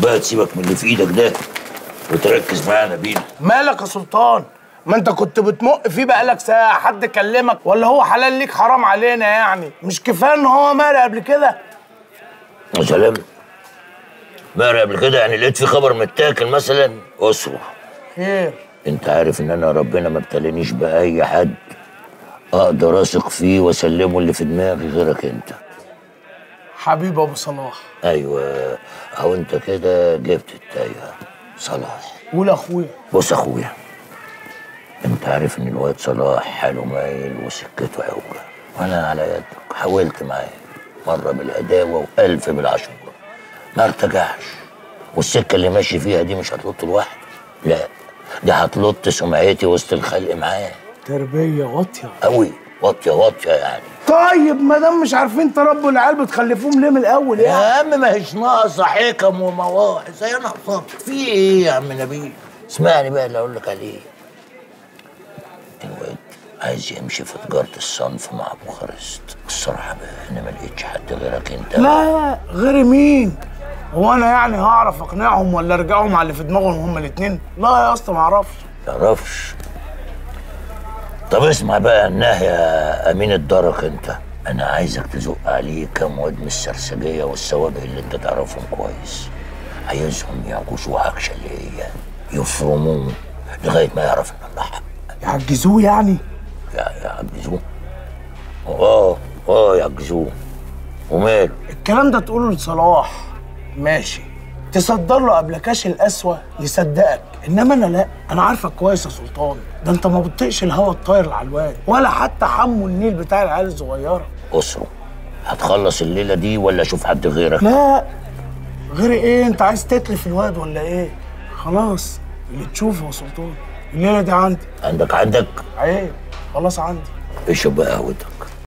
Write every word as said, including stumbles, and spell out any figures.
بقى تسيبك من اللي في ايدك ده وتركز معانا بينا. مالك يا سلطان؟ ما انت كنت بتمق فيه بقالك ساعة، حد كلمك ولا هو حلال ليك حرام علينا يعني؟ مش كفاية ان هو مالي قبل كده؟ يا سلام، مالي قبل كده يعني لقيت في خبر متاكل مثلا؟ اصرف. خير؟ انت عارف ان انا ربنا ما ابتلانيش باي حد اقدر اثق فيه واسلمه اللي في دماغي غيرك انت. حبيب ابو صلاح. ايوه، او انت كده جبت التايه. صلاح. قول اخويا. بص اخويا، انت عارف ان الواد صلاح حاله مايل وسكته عوجه، وانا على يدك حاولت معاه مره بالهداوه والف بالعشوره، ما ارتجعش. والسكه اللي ماشي فيها دي مش هتلط لوحده، لا دي هتلط سمعتي وسط الخلق معاه. تربيه واطيه قوي، واطيه واطيه يعني. طيب ما دام مش عارفين تربوا العيال بتخلفوهم ليه من الاول يعني؟ يا عم ما هيش ناقصه حكم ومواعظ زي انا حصلت في ايه يا عم نبيل؟ اسمعني بقى اللي اقول لك عليه. الواد عايز يمشي في تجاره الصنف مع بوخارست، الصراحه بقى انا ما لقيتش حد غيرك انت. لا غير مين؟ هو انا يعني هعرف اقنعهم ولا ارجعهم على اللي في دماغهم هما الاثنين؟ لا يا اسطى ما اعرفش. ما تعرفش؟ طب اسمع بقى النهي يا امين الدرك، انت انا عايزك تزق عليه كام واد من السرسجيه والسوابق اللي انت تعرفهم كويس، عايزهم يعكشوا عكشه اللي هي يفرموه لغايه ما يعرف ان الله حق. يعجزوه يعني؟ يعجزوه؟ اه اه يعجزوه. وماله؟ الكلام ده تقوله لصلاح ماشي، تصدر له قبل كاش القسوه يصدقك، انما انا لا، انا عارفك كويس يا سلطان، ده انت ما بتطيقش الهوا الطاير العلوان ولا حتى حمو النيل بتاع العيال الصغيره. اسره هتخلص الليله دي ولا اشوف حد غيرك؟ لا غير ايه؟ انت عايز تتلف الواد ولا ايه؟ خلاص اللي تشوفه يا سلطان، الليله دي عندي. عندك عندك؟ عيب، خلاص عندي. اشرب بقى قهوتك.